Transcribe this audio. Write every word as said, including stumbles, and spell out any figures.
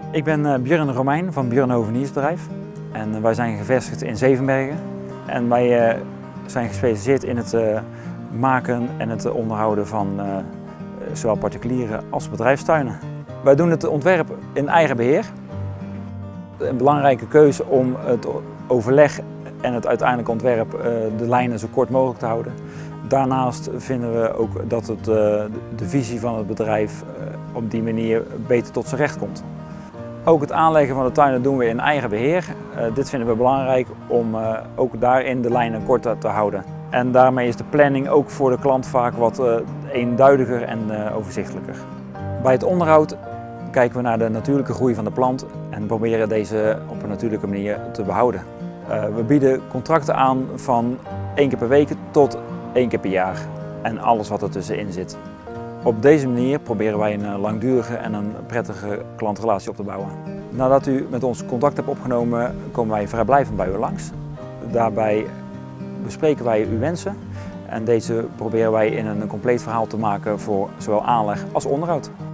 Ik ben Björn Romein van Björn Hoveniersbedrijf en wij zijn gevestigd in Zevenbergen. En wij zijn gespecialiseerd in het maken en het onderhouden van zowel particuliere als bedrijfstuinen. Wij doen het ontwerp in eigen beheer. Een belangrijke keuze om het overleg en het uiteindelijke ontwerp de lijnen zo kort mogelijk te houden. Daarnaast vinden we ook dat het, de visie van het bedrijf op die manier beter tot zijn recht komt. Ook het aanleggen van de tuinen doen we in eigen beheer. Uh, dit vinden we belangrijk om uh, ook daarin de lijnen kort te houden. En daarmee is de planning ook voor de klant vaak wat uh, eenduidiger en uh, overzichtelijker. Bij het onderhoud kijken we naar de natuurlijke groei van de plant en proberen deze op een natuurlijke manier te behouden. Uh, we bieden contracten aan van één keer per week tot één keer per jaar en alles wat er tussenin zit. Op deze manier proberen wij een langdurige en een prettige klantrelatie op te bouwen. Nadat u met ons contact hebt opgenomen, komen wij vrijblijvend bij u langs. Daarbij bespreken wij uw wensen en deze proberen wij in een compleet verhaal te maken voor zowel aanleg als onderhoud.